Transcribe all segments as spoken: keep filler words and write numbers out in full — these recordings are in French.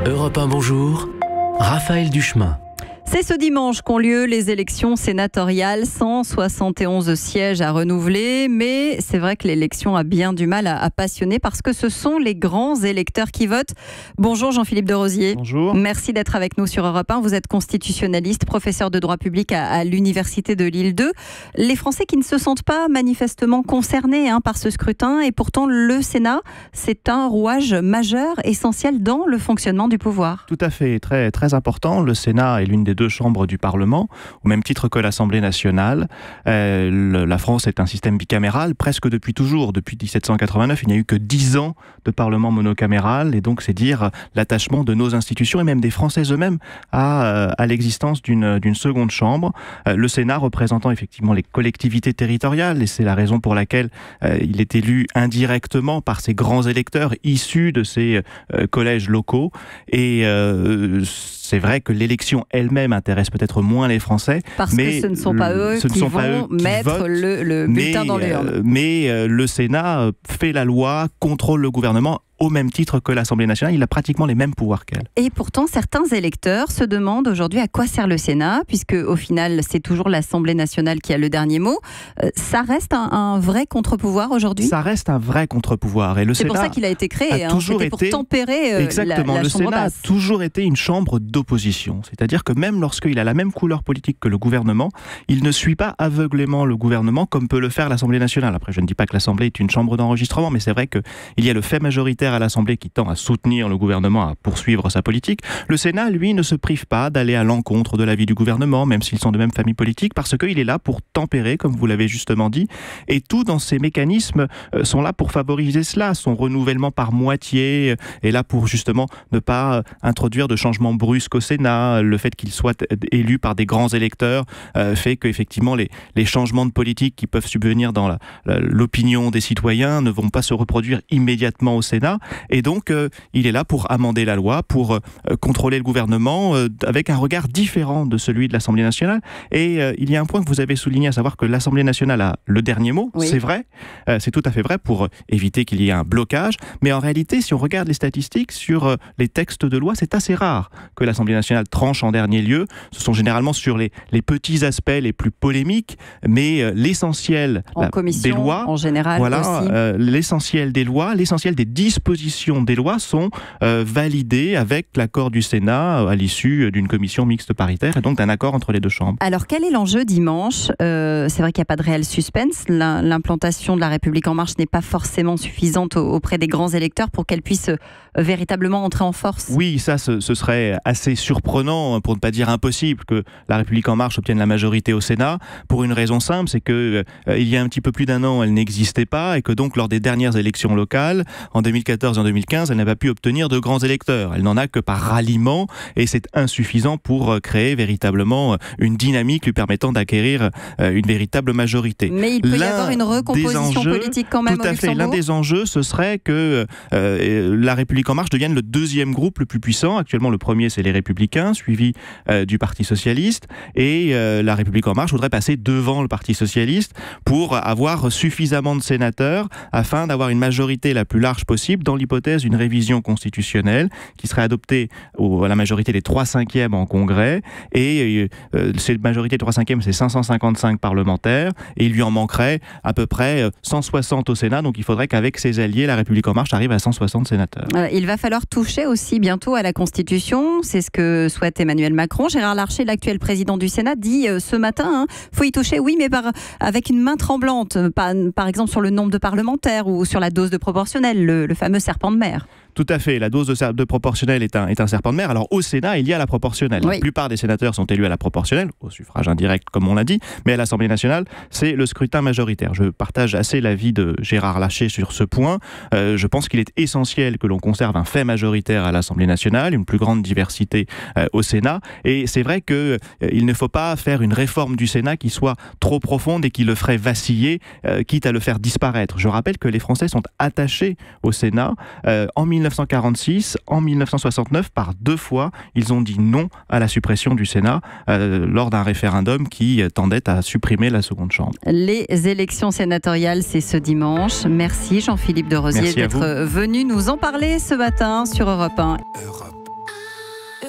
Europe un Bonjour, Raphaël Duchemin. C'est ce dimanche qu'ont lieu les élections sénatoriales, cent soixante et onze sièges à renouveler, mais c'est vrai que l'élection a bien du mal à, à passionner parce que ce sont les grands électeurs qui votent. Bonjour Jean-Philippe de Rosier. Bonjour. Merci d'être avec nous sur Europe un. Vous êtes constitutionnaliste, professeur de droit public à, à l'Université de Lille deux. Les Français qui ne se sentent pas manifestement concernés hein, par ce scrutin, et pourtant le Sénat, c'est un rouage majeur, essentiel dans le fonctionnement du pouvoir. Tout à fait, très, très important. Le Sénat est l'une des deux chambres du Parlement, au même titre que l'Assemblée nationale. Euh, le, la France est un système bicaméral presque depuis toujours. Depuis dix-sept cent quatre-vingt-neuf, il n'y a eu que dix ans de Parlement monocaméral, et donc c'est dire l'attachement de nos institutions et même des Français eux-mêmes à, à l'existence d'une, d'une seconde chambre. Euh, le Sénat représentant effectivement les collectivités territoriales, et c'est la raison pour laquelle euh, il est élu indirectement par ces grands électeurs issus de ces euh, collèges locaux. Et euh, c'est vrai que l'élection elle-même intéresse peut-être moins les Français. Parce mais que ce ne sont pas eux qui vont eux qui mettre votent, le, le bulletin mais, dans l'urne. Euh, mais euh, le Sénat fait la loi, contrôle le gouvernement, au même titre que l'Assemblée nationale. Il a pratiquement les mêmes pouvoirs qu'elle. Et pourtant, certains électeurs se demandent aujourd'hui à quoi sert le Sénat, puisque au final, c'est toujours l'Assemblée nationale qui a le dernier mot. Euh, ça reste un, un vrai contre-pouvoir aujourd'hui ? Ça reste un vrai contre-pouvoir. Et le c'est Sénat pour ça qu'il a été créé. A hein. toujours C'était été... pour tempérer euh, Exactement. la, la le chambre Sénat basse. a toujours été une chambre d'opposition. C'est-à-dire que même lorsqu'il a la même couleur politique que le gouvernement, il ne suit pas aveuglément le gouvernement comme peut le faire l'Assemblée nationale. Après, je ne dis pas que l'Assemblée est une chambre d'enregistrement, mais c'est vrai qu'il y a le fait majoritaire à l'Assemblée qui tend à soutenir le gouvernement, à poursuivre sa politique. Le Sénat, lui, ne se prive pas d'aller à l'encontre de l'avis du gouvernement, même s'ils sont de même famille politique, parce qu'il est là pour tempérer, comme vous l'avez justement dit, et tout dans ces mécanismes euh, sont là pour favoriser cela. Son renouvellement par moitié euh, est là pour justement ne pas euh, introduire de changements brusques au Sénat. Le fait qu'il soit élu par des grands électeurs euh, fait qu'effectivement les, les changements de politique qui peuvent subvenir dans la, la, l'opinion des citoyens ne vont pas se reproduire immédiatement au Sénat, et donc euh, il est là pour amender la loi, pour euh, contrôler le gouvernement euh, avec un regard différent de celui de l'Assemblée nationale. Et euh, il y a un point que vous avez souligné, à savoir que l'Assemblée nationale a le dernier mot. Oui. C'est vrai, euh, c'est tout à fait vrai pour euh, éviter qu'il y ait un blocage. Mais en réalité, si on regarde les statistiques sur euh, les textes de loi, c'est assez rare que l'Assemblée nationale tranche en dernier lieu. Ce sont généralement sur les, les petits aspects les plus polémiques, mais euh, l'essentiel en la, des lois, en général voilà, aussi. Euh, l'essentiel des lois, l'essentiel des dispositions des lois sont euh, validées avec l'accord du Sénat euh, à l'issue d'une commission mixte paritaire et donc d'un accord entre les deux chambres. Alors quel est l'enjeu dimanche ? euh, C'est vrai qu'il n'y a pas de réel suspense. L'implantation de la République en marche n'est pas forcément suffisante auprès des grands électeurs pour qu'elle puisse euh, véritablement entrer en force. Oui, ça ce, ce serait assez surprenant, pour ne pas dire impossible, que la République en marche obtienne la majorité au Sénat, pour une raison simple, c'est que euh, il y a un petit peu plus d'un an, elle n'existait pas, et que donc lors des dernières élections locales, en deux mille quatorze et en deux mille quinze, elle n'a pas pu obtenir de grands électeurs. Elle n'en a que par ralliement, et c'est insuffisant pour créer véritablement une dynamique lui permettant d'acquérir une véritable majorité. Mais il peut L'un y avoir une recomposition enjeux, politique quand même tout au à Luxembourg. fait. L'un des enjeux, ce serait que euh, la République en marche devienne le deuxième groupe le plus puissant. Actuellement, le premier, c'est les Républicains, suivi euh, du Parti socialiste, et euh, la République en marche voudrait passer devant le Parti socialiste pour avoir suffisamment de sénateurs afin d'avoir une majorité la plus large possible dans l'hypothèse d'une révision constitutionnelle qui serait adoptée au, à la majorité des trois cinquièmes en Congrès, et euh, cette majorité des trois cinquièmes, c'est cinq cent cinquante-cinq parlementaires, et il lui en manquerait à peu près cent soixante au Sénat, donc il faudrait qu'avec ses alliés, la République en marche arrive à cent soixante sénateurs. Euh, il va falloir toucher aussi bientôt à la Constitution, c'est ce que souhaite Emmanuel Macron. Gérard Larcher, l'actuel président du Sénat, dit euh, ce matin, il hein, faut y toucher, oui, mais par, avec une main tremblante, par, par exemple sur le nombre de parlementaires ou sur la dose de proportionnelle, le, le fameux serpent de mer. Tout à fait, la dose de, de proportionnelle est un, est un serpent de mer. Alors au Sénat, il y a la proportionnelle. Oui. La plupart des sénateurs sont élus à la proportionnelle, au suffrage indirect comme on l'a dit, mais à l'Assemblée nationale, c'est le scrutin majoritaire. Je partage assez l'avis de Gérard Larcher sur ce point. Euh, je pense qu'il est essentiel que l'on conserve un fait majoritaire à l'Assemblée nationale, une plus grande diversité euh, au Sénat, et c'est vrai qu'il euh, ne faut pas faire une réforme du Sénat qui soit trop profonde et qui le ferait vaciller, euh, quitte à le faire disparaître. Je rappelle que les Français sont attachés au Sénat. Euh, en mille neuf cent quarante-six, en mille neuf cent soixante-neuf, par deux fois, ils ont dit non à la suppression du Sénat euh, lors d'un référendum qui tendait à supprimer la seconde chambre. Les élections sénatoriales, c'est ce dimanche. Merci Jean-Philippe de Rosier d'être venu nous en parler ce matin sur Europe un. Europe.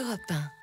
Europe un.